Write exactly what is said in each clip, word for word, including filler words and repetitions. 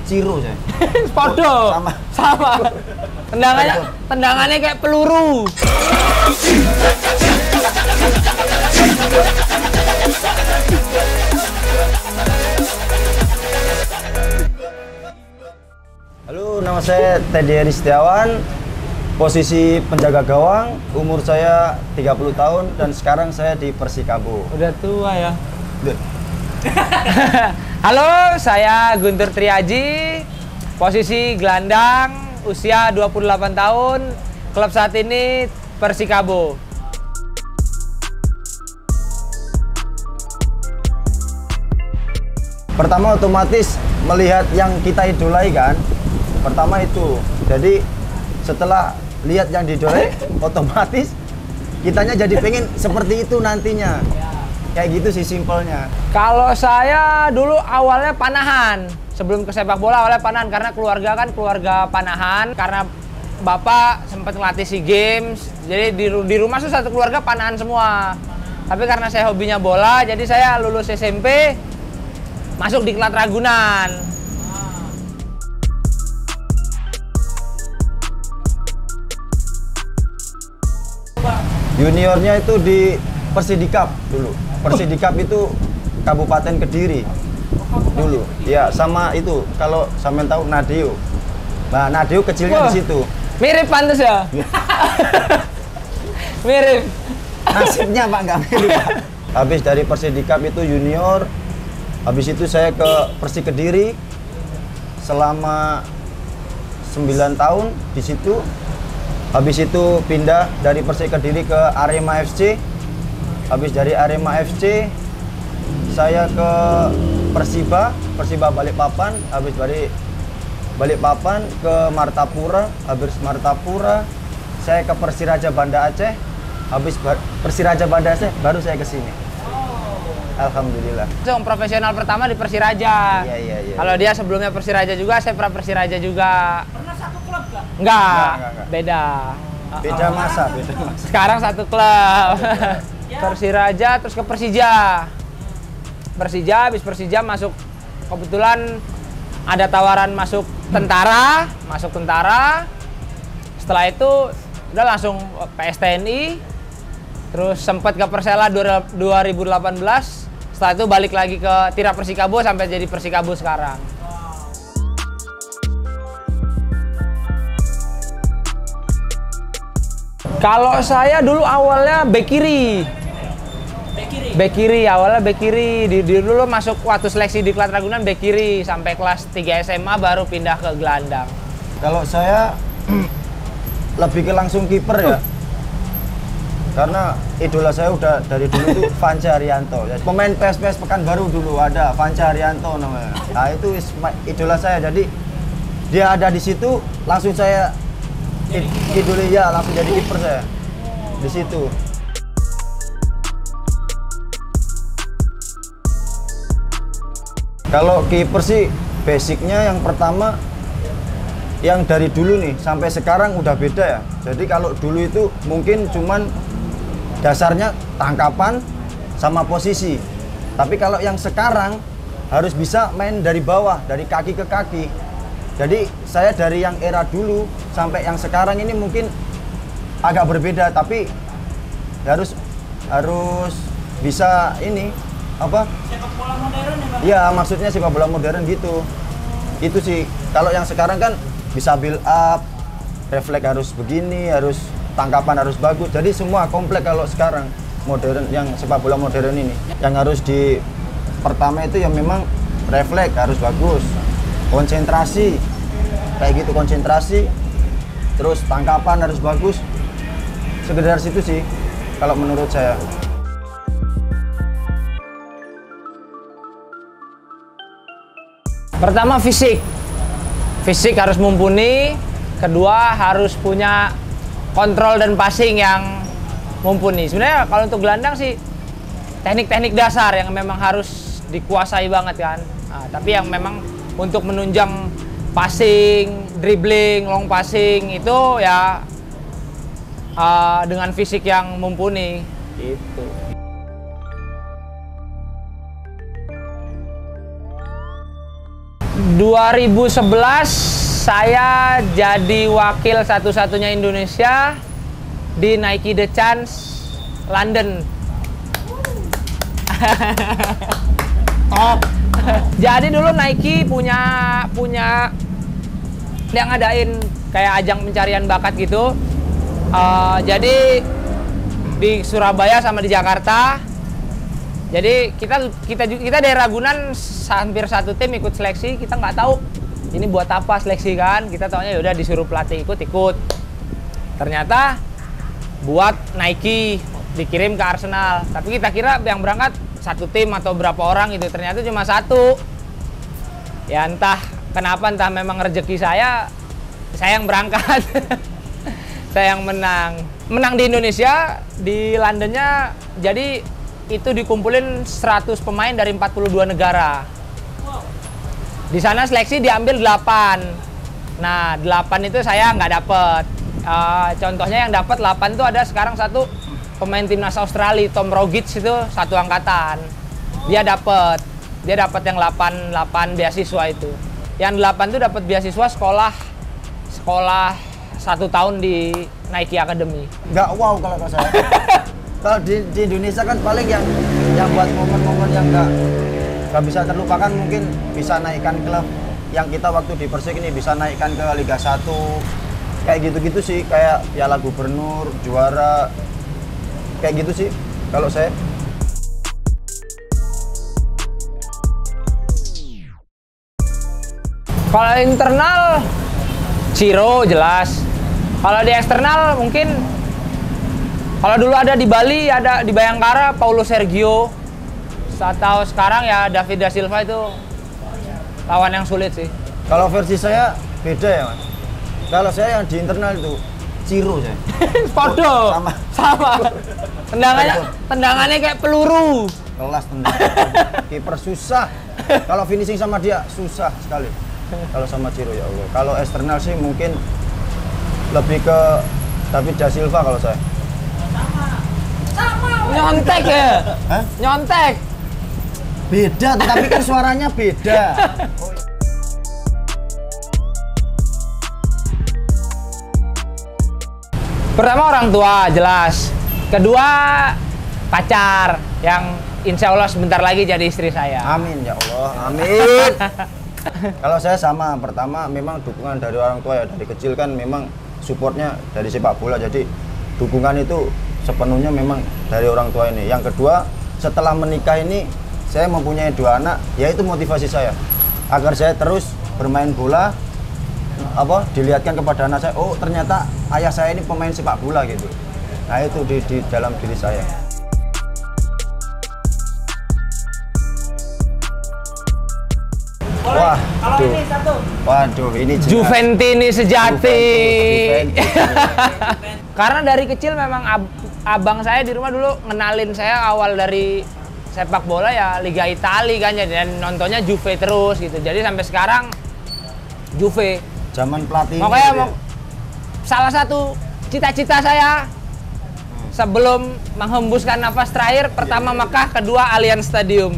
Ciro saya. Podo. Sama. Sama. Tendangannya tendangannya kayak peluru. Halo, nama saya Teddy Heri Setiawan. Posisi penjaga gawang, umur saya tiga puluh tahun dan sekarang saya di Persikabo. Udah tua ya. Halo, saya Guntur Triaji. Posisi gelandang, usia dua puluh delapan tahun. Klub saat ini Persikabo. Pertama otomatis melihat yang kita idolai kan. Pertama itu. Jadi setelah lihat yang diidolai, otomatis kitanya jadi pengen seperti itu nantinya. Kayak gitu sih simpelnya. Kalau saya dulu awalnya panahan. Sebelum ke sepak bola awalnya panahan karena keluarga kan keluarga panahan. Karena bapak sempat ngelatih SEA Games. Jadi di, di rumah tuh satu keluarga panahan semua. Tapi karena saya hobinya bola, jadi saya lulus S M P masuk di Klat Ragunan. Juniornya itu di Persidikap dulu. Persidikap itu Kabupaten Kediri dulu. Ya, sama itu kalau sampean tahu Nadeo. Nah, Nadeo kecilnya di situ. Mirip pantas ya? Mirip. Nasibnya Pak nggak mirip, Pak. Habis dari Persidikap itu junior. Habis itu saya ke Persi Kediri selama sembilan tahun di situ. Habis itu pindah dari Persi Kediri ke Arema F C. Habis dari Arema F C saya ke Persiba, Persiba Balikpapan. Habis dari Balikpapan ke Martapura. Habis Martapura saya ke Persiraja Banda Aceh. Habis Persiraja Banda Aceh baru saya ke sini. Alhamdulillah. Langsung profesional pertama di Persiraja. Iya, iya, iya. Kalau dia sebelumnya Persiraja juga, saya pra Persiraja juga. Pernah satu klub gak? Enggak, Enggak, enggak, enggak. beda. Beda masa, beda masa. Sekarang satu klub. Persiraja terus ke Persija. Persija, habis Persija masuk, kebetulan ada tawaran masuk tentara, masuk tentara. Setelah itu udah langsung P S T N I. Terus sempat ke Persela dua ribu delapan belas. Setelah itu balik lagi ke Tira Persikabo sampai jadi Persikabo sekarang. Kalau saya dulu awalnya bek kiri. Bek kiri? Bek kiri, awalnya bek kiri. Di, di dulu masuk waktu seleksi di Klat Ragunan bek kiri. Sampai kelas tiga S M A baru pindah ke gelandang. Kalau saya lebih ke langsung kiper ya. Karena idola saya udah dari dulu tuh Vanca Haryanto. Pemain P S P S Pekanbaru dulu ada Vanca Haryanto namanya. Nah itu idola saya. Jadi dia ada di situ, langsung saya idoli ya, langsung jadi kiper saya di situ. Kalau kiper sih basicnya yang pertama yang dari dulu nih sampai sekarang udah beda ya. Jadi kalau dulu itu mungkin cuman dasarnya tangkapan sama posisi. Tapi kalau yang sekarang harus bisa main dari bawah, dari kaki ke kaki. Jadi saya dari yang era dulu sampai yang sekarang ini mungkin agak berbeda, tapi harus harus bisa ini apa? Sepak bola modern ya, Bang? Iya, maksudnya sepak bola modern gitu. Itu sih. Kalau yang sekarang kan bisa build up, refleks harus begini, harus tangkapan harus bagus. Jadi semua komplek kalau sekarang modern yang sepak bola modern ini. Yang harus di pertama itu yang memang refleks harus bagus. Konsentrasi. Kayak gitu konsentrasi. Terus tangkapan harus bagus. Sekedar situ sih kalau menurut saya. Pertama fisik. Fisik harus mumpuni. Kedua harus punya kontrol dan passing yang mumpuni. Sebenarnya kalau untuk gelandang sih teknik-teknik dasar yang memang harus dikuasai banget kan. Nah, tapi yang memang untuk menunjang passing, dribbling, long passing itu ya uh, dengan fisik yang mumpuni gitu. dua ribu sebelas saya jadi wakil satu-satunya Indonesia di Nike The Chance London. Top. Jadi dulu Nike punya punya yang ngadain kayak ajang pencarian bakat gitu. Uh, jadi di Surabaya sama di Jakarta. Jadi kita kita kita dari Ragunan hampir satu tim ikut seleksi. Kita nggak tahu ini buat apa seleksi kan. Kita taunya yaudah disuruh pelatih ikut-ikut. Ternyata buat Nike, dikirim ke Arsenal. Tapi kita kira yang berangkat satu tim atau berapa orang gitu. Ternyata cuma satu. Ya entah kenapa, entah memang rezeki saya, saya yang berangkat. Saya yang menang. Menang di Indonesia, di Londonnya. Jadi itu dikumpulin seratus pemain dari empat puluh dua negara. Di sana seleksi diambil delapan. Nah, delapan itu saya nggak dapet. Uh, contohnya yang dapat delapan itu ada sekarang satu pemain timnas Australia, Tom Rogic, itu satu angkatan. Dia dapat. Dia dapat yang delapan, delapan beasiswa itu. Yang delapan itu dapat beasiswa sekolah sekolah satu tahun di Nike Academy. Nggak wow kalau kata saya. Kalau di, di Indonesia kan paling yang yang buat momen-momen yang nggak nggak bisa terlupakan, mungkin bisa naikkan klub yang kita waktu di Persik ini bisa naikkan ke Liga satu kayak gitu-gitu sih, kayak Piala Gubernur, juara kayak gitu sih kalau saya. Kalau internal Ciro jelas. Kalau di eksternal mungkin kalau dulu ada di Bali, ada di Bayangkara, Paulo Sergio. Atau sekarang ya David da Silva, itu lawan yang sulit sih. Kalau versi saya beda ya Mas. Kalau saya yang di internal itu Ciro saya. Podo. Sama. Sama. Tendangannya tendangannya kayak peluru. Kelas tendangan. Kiper susah. Kalau finishing sama dia susah sekali. Kalau sama Ciro ya Allah. Kalau eksternal sih mungkin lebih ke David da Silva kalau saya. Nyontek ya? Hah? Nyontek. Beda, tetapi kan suaranya beda. Oh. Pertama orang tua jelas. Kedua pacar yang insya Allah sebentar lagi jadi istri saya. Amin ya Allah, amin. Kalau saya sama, pertama memang dukungan dari orang tua ya, dari kecil kan memang supportnya dari sepak bola, jadi dukungan itu sepenuhnya memang dari orang tua ini. Yang kedua, setelah menikah ini saya mempunyai dua anak, yaitu motivasi saya agar saya terus bermain bola, apa dilihatkan kepada anak saya, oh ternyata ayah saya ini pemain sepak bola gitu. Nah itu di, di dalam diri saya. Wah, Kalau tuh. ini satu. Waduh, ini jelas. Juventini sejati. Juventus, Juventus. Karena dari kecil memang ab abang saya di rumah dulu ngenalin saya awal dari sepak bola ya Liga Italia kan, dan nontonnya Juve terus gitu. Jadi sampai sekarang Juve. Zaman pelatih. Makanya mau, salah satu cita-cita saya sebelum menghembuskan nafas terakhir, pertama Makkah, kedua Allianz Stadium.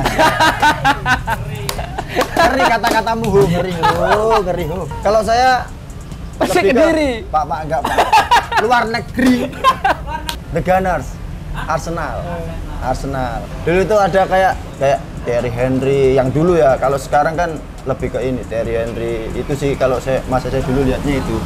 Ngeri kata-katamu, hu, ngeri, hu, ngeri, hu. Kalau saya Persik lebih ke- Kediri. Pak, Pak, enggak, Pak. Luar negeri. The Gunners, Arsenal. Arsenal. Dulu itu ada kayak kayak Thierry Henry yang dulu ya. Kalau sekarang kan lebih ke ini, Thierry Henry. Itu sih kalau saya masa saya dulu lihatnya itu.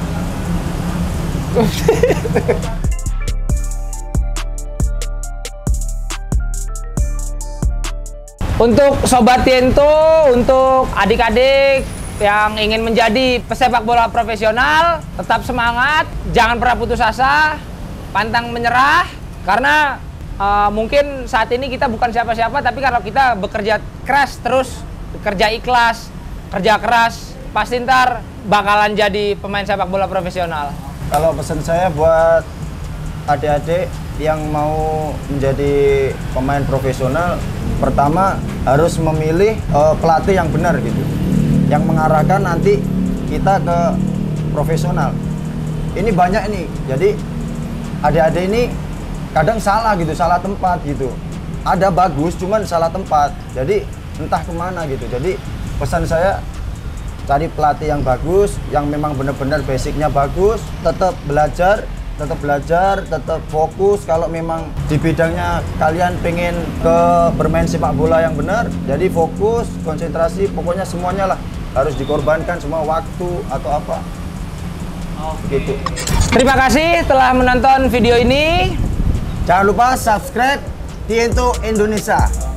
Untuk Sobat Tiento, untuk adik-adik yang ingin menjadi pesepak bola profesional, tetap semangat, jangan pernah putus asa, pantang menyerah, karena uh, mungkin saat ini kita bukan siapa-siapa, tapi kalau kita bekerja keras terus, bekerja ikhlas, kerja keras, pasti ntar bakalan jadi pemain sepak bola profesional. Kalau pesan saya buat adik-adik yang mau menjadi pemain profesional, pertama harus memilih uh, pelatih yang benar gitu, yang mengarahkan nanti kita ke profesional. Ini banyak nih, jadi adik-adik ini kadang salah gitu, salah tempat gitu. Ada bagus, cuman salah tempat. Jadi entah kemana gitu. Jadi pesan saya cari pelatih yang bagus, yang memang benar-benar basicnya bagus, tetap belajar, tetap belajar, tetap fokus. Kalau memang di bidangnya kalian pengen ke bermain sepak bola yang benar, jadi fokus, konsentrasi, pokoknya semuanya lah harus dikorbankan, semua waktu atau apa. Gitu. Terima kasih telah menonton video ini. Jangan lupa subscribe Tiento Indonesia.